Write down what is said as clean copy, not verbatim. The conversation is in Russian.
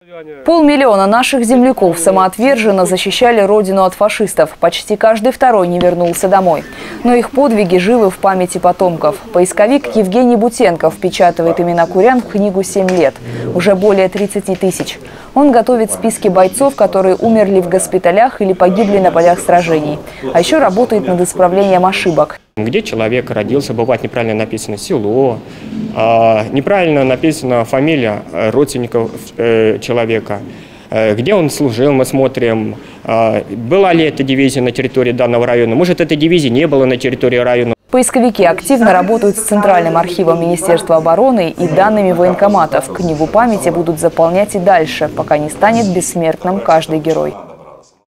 500 000 наших земляков самоотверженно защищали родину от фашистов. Почти каждый второй не вернулся домой. Но их подвиги живы в памяти потомков. Поисковик Евгений Бутенко впечатывает имена курян в книгу 7 лет. Уже более 30 000. Он готовит списки бойцов, которые умерли в госпиталях или погибли на полях сражений. А еще работает над исправлением ошибок. Где человек родился, бывает неправильно написано село, неправильно написана фамилия родственников человека. Где он служил, мы смотрим, была ли эта дивизия на территории данного района, может, этой дивизии не было на территории района. Поисковики активно работают с Центральным архивом Министерства обороны и данными военкоматов. Книгу памяти будут заполнять и дальше, пока не станет бессмертным каждый герой.